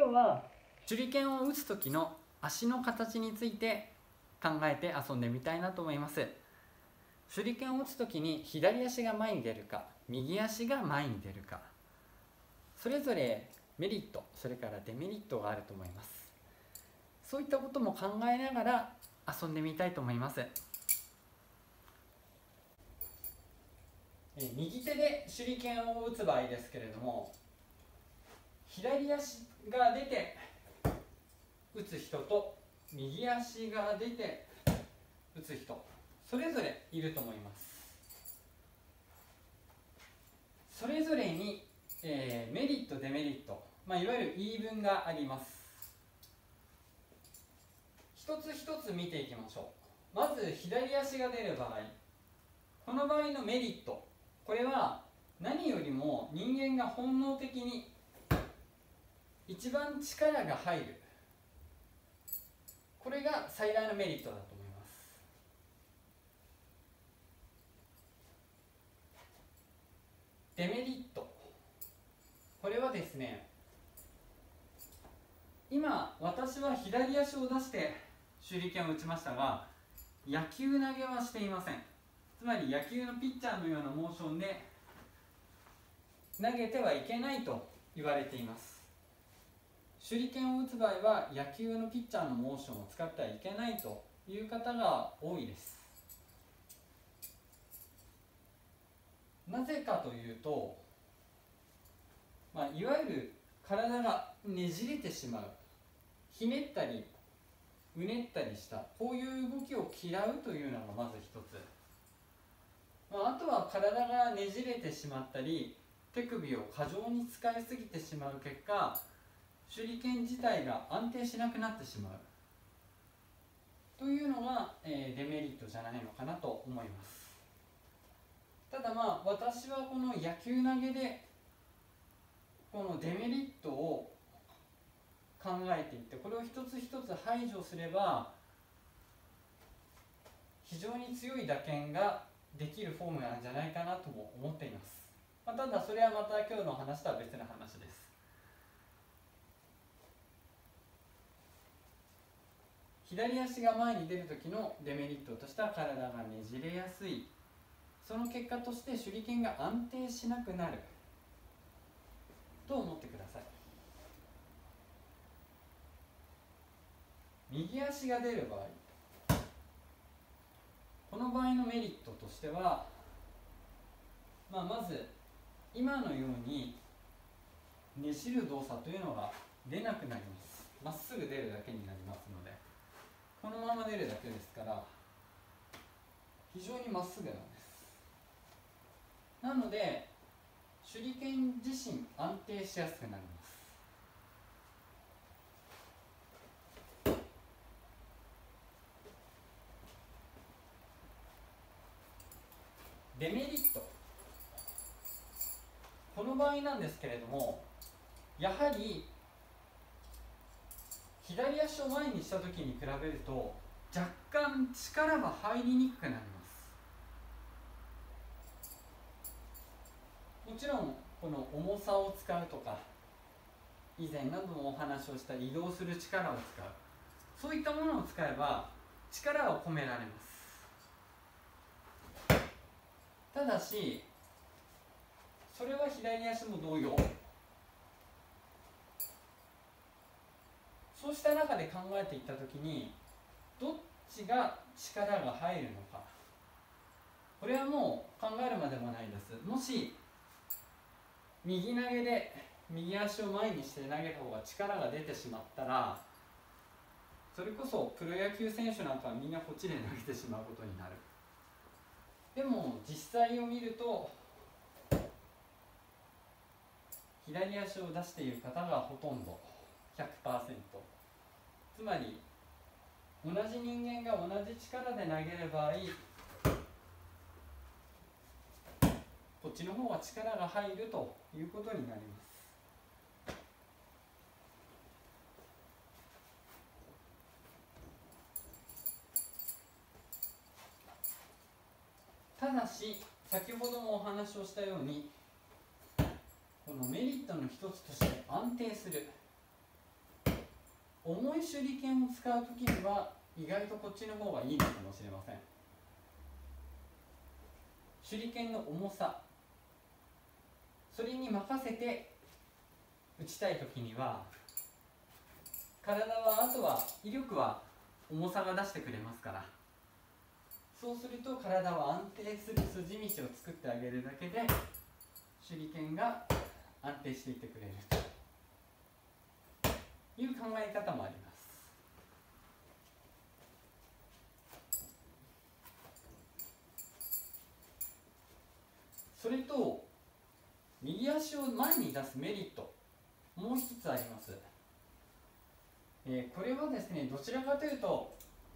日は手裏剣を打つ時の足の形について考えて遊んでみたいなと思います。手裏剣を打つ時に左足が前に出るか右足が前に出るか、それぞれメリットそれからデメリットがあると思います。そういったことも考えながら遊んでみたいと思います。右手で手裏剣を打つ場合ですけれども、左足が出て打つ人と右足が出て打つ人、それぞれいると思います。それぞれに、メリットデメリット、いわゆる言い分があります。一つ一つ見ていきましょう。まず左足が出る場合、この場合のメリット、これは何よりも人間が本能的に一番力が入る、これが最大のメリットだと思います。デメリット、これはですね、今私は左足を出して手裏剣を打ちましたが、野球投げはしていません。つまり野球のピッチャーのようなモーションで投げてはいけないと言われています。手裏剣を打つ場合は野球のピッチャーのモーションを使ってはいけないという方が多いです。なぜかというと、いわゆる体がねじれてしまう、ひねったりうねったりしたこういう動きを嫌うというのがまず一つ、あとは体がねじれてしまったり手首を過剰に使いすぎてしまう結果、手裏剣自体が安定しなくなってしまうというのが、デメリットじゃないのかなと思います。ただ私はこの野球投げでこのデメリットを考えていって、これを一つ一つ排除すれば非常に強い打鍵ができるフォームなんじゃないかなとも思っています。ただそれはまた今日の話とは別の話です。左足が前に出る時のデメリットとしては体がねじれやすい、その結果として手裏剣が安定しなくなると思ってください。右足が出る場合、この場合のメリットとしては、まず今のようにねじる動作というのが出なくなります。まっすぐ出るだけになりますので、このまま出るだけですから非常にまっすぐなんです。なので手裏剣自身安定しやすくなります。デメリット、この場合なんですけれども、やはり左足を前にした時に比べると若干力が入りにくくなります。もちろんこの重さを使うとか、以前何度もお話をした移動する力を使う、そういったものを使えば力を込められます。ただしそれは左足も同様。そうした中で考えていったときに、どっちが力が入るのか、これはもう考えるまでもないです。もし右投げで右足を前にして投げた方が力が出てしまったら、それこそプロ野球選手なんかはみんなこっちで投げてしまうことになる。でも実際を見ると左足を出している方がほとんど 100%、 つまり同じ人間が同じ力で投げる場合、こっちの方が力が入るということになります。ただし先ほどもお話をしたように、このメリットの一つとして安定する、 重い手裏剣を使う時には意外とこっちの方がいいのかもしれません。手裏剣の重さ、それに任せて打ちたい時には、体はあとは威力は重さが出してくれますから、そうすると体は安定する筋道を作ってあげるだけで手裏剣が安定していってくれるという考え方もあります。それと右足を前に出すメリット、もう一つあります。これはですね、どちらかというと、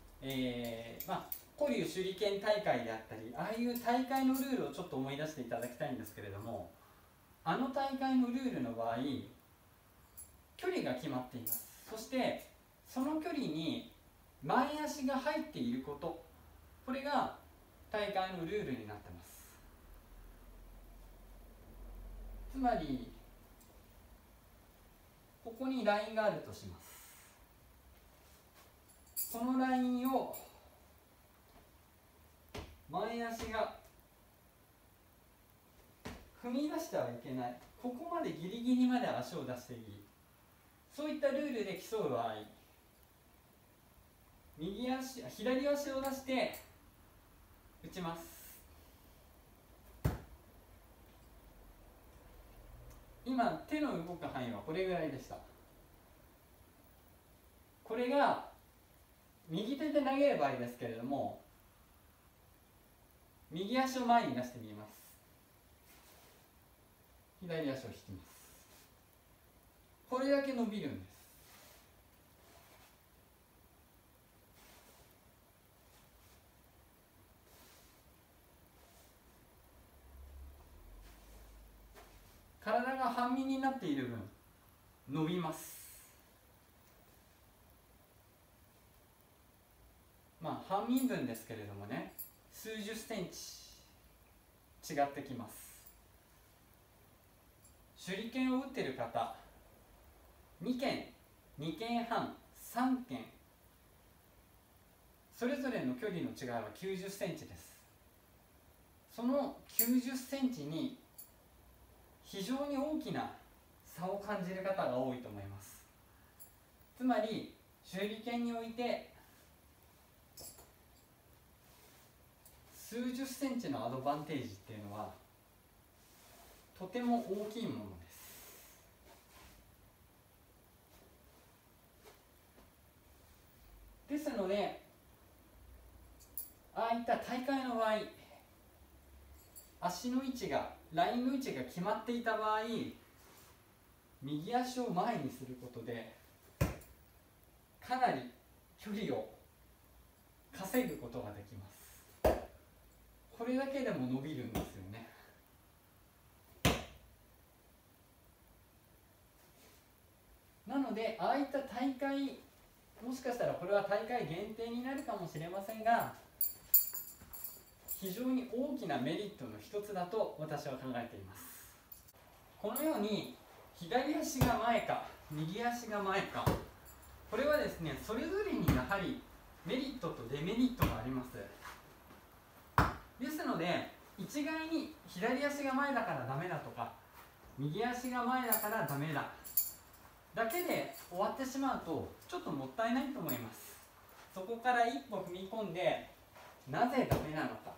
古流手裏剣大会であったり、ああいう大会のルールをちょっと思い出していただきたいんですけれども、あの大会のルールの場合、距離が決まっています。そしてその距離に前足が入っていること、これが大会のルールになってます。つまりここにラインがあるとします。このラインを前足が踏み出してはいけない、ここまでギリギリまで足を出していい、そういったルールで競う場合、左足を出して打ちます。今手の動く範囲はこれぐらいでした。これが右手で投げる場合ですけれども、右足を前に出してみます。左足を引きます。これだけ伸びるんです。体が半身になっている分伸びます。半身分ですけれどもね、数十センチ違ってきます。手裏剣を打っている方、2剣、2剣半、3剣、それぞれの距離の違いは90センチです。その90センチに非常に大きな差を感じる方が多いと思います。つまり手裏剣において数十センチのアドバンテージっていうのはとても大きいものです。ですので、ああいった大会の場合、足の位置が、ラインの位置が決まっていた場合、右足を前にすることでかなり距離を稼ぐことができます。これだけでも伸びるんですよね。なので、ああいった大会、もしかしたらこれは大会限定になるかもしれませんが、非常に大きなメリットの一つだと私は考えています。このように左足が前か右足が前か、これはですね、それぞれにやはりメリットとデメリットがあります。ですので、一概に左足が前だからダメだとか、右足が前だからダメだだけで終わってしまうとちょっともったいないと思います。そこから一歩踏み込んで、なぜダメなのか、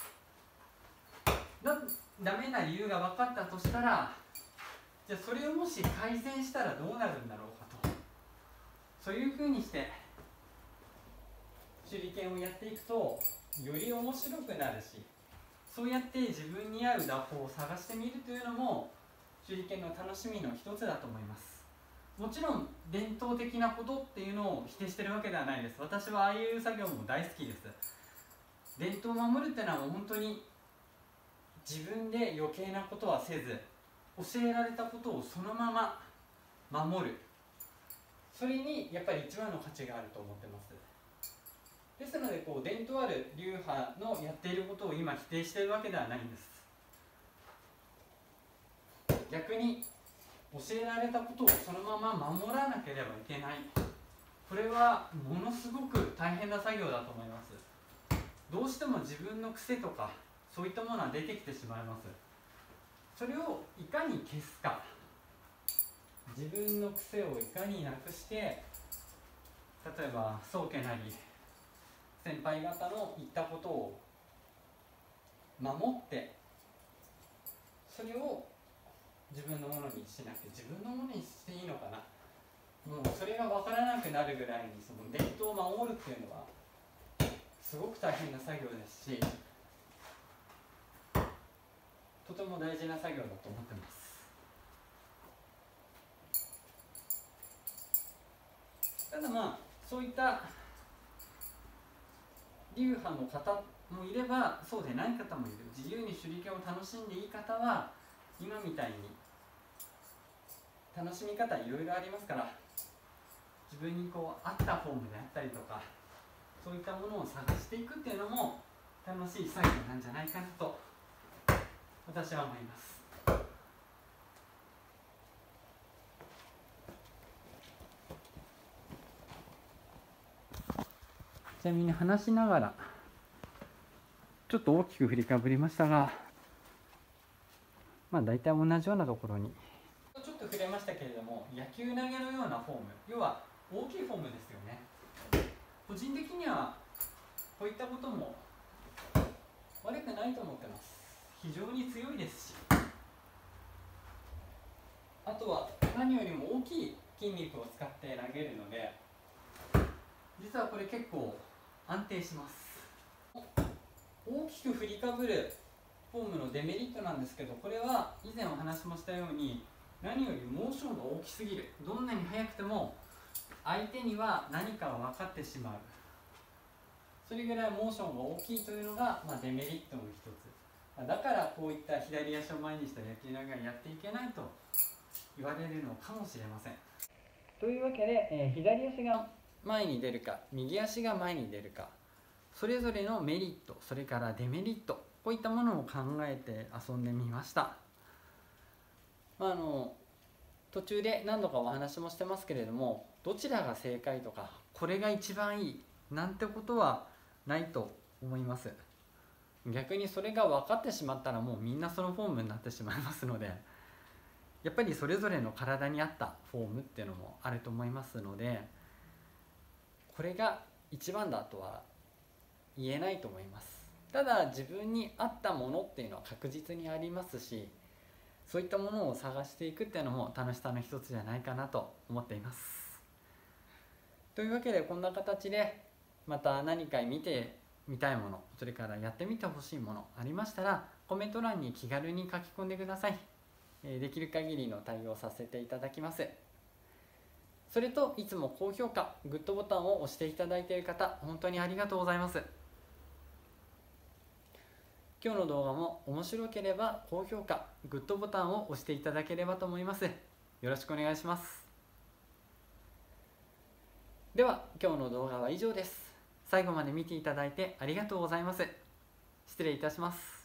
ダメな理由が分かったとしたら、じゃあそれをもし改善したらどうなるんだろうかと、そういうふうにして手裏剣をやっていくとより面白くなるし、そうやって自分に合う打法を探してみるというのも手裏剣の楽しみの一つだと思います。もちろん伝統的なことっていうのを否定してるわけではないです。私はああいう作業も大好きです。伝統を守るっていうのは本当に自分で余計なことはせず、教えられたことをそのまま守る、それにやっぱり一番の価値があると思ってます。ですので、伝統ある流派のやっていることを今否定しているわけではないんです。逆に教えられたことをそのまま守らなければいけない、 これはものすごく大変な作業だと思います。どうしても自分の癖とかそういったものは出てきてしまいます。それをいかに消すか、自分の癖をいかになくして、例えば宗家なり先輩方の言ったことを守って、それを自分のものにしなくて、自分のものにしていいのかな、もうそれが分からなくなるぐらいにその伝統を守るっていうのはすごく大変な作業ですし、とても大事な作業だと思ってます。ただまあそういった流派の方もいればそうでない方もいる。自由に手裏剣を楽しんでいい方は今みたいに楽しみ方いろいろありますから、自分にこう合ったフォームであったりとか、そういったものを探していくっていうのも楽しい作業なんじゃないかなと私は思います。ちなみに話しながらちょっと大きく振りかぶりましたが、まあ大体同じようなところにちょっと触れましたけれども、野球投げのようなフォーム、要は大きいフォームですよね。個人的にはこういったことも悪くないと思ってます。非常に強いですし、あとは何よりも大きい筋肉を使って投げるので、実はこれ結構安定します。大きく振りかぶるフォームのデメリットなんですけど、これは以前お話もしたように、何よりモーションが大きすぎる。どんなに速くても相手には何かが分かってしまう。それぐらいモーションが大きいというのが、デメリットの一つ。だからこういった左足を前にした野球投げはやっていけないと言われるのかもしれません。というわけで、左足が前に出るか右足が前に出るか、それぞれのメリット、それからデメリット、こういったものを考えて遊んでみました。途中で何度かお話もしてますけれども、どちらが正解とかこれが一番いいなんてことはないと思います。逆にそれが分かってしまったらもうみんなそのフォームになってしまいますので、やっぱりそれぞれの体に合ったフォームっていうのもあると思いますので、これが一番だとは言えないと思います。ただ自分に合ったものっていうのは確実にありますし、そういったものを探していくっていうのも楽しさの一つじゃないかなと思っています。というわけでこんな形でまた何か見てみたいもの、それからやってみてほしいものありましたらコメント欄に気軽に書き込んでください。できる限りの対応させていただきます。それといつも高評価、グッドボタンを押していただいている方、本当にありがとうございます。今日の動画も面白ければ高評価、グッドボタンを押していただければと思います。よろしくお願いします。では今日の動画は以上です。最後まで見ていただいてありがとうございます。失礼いたします。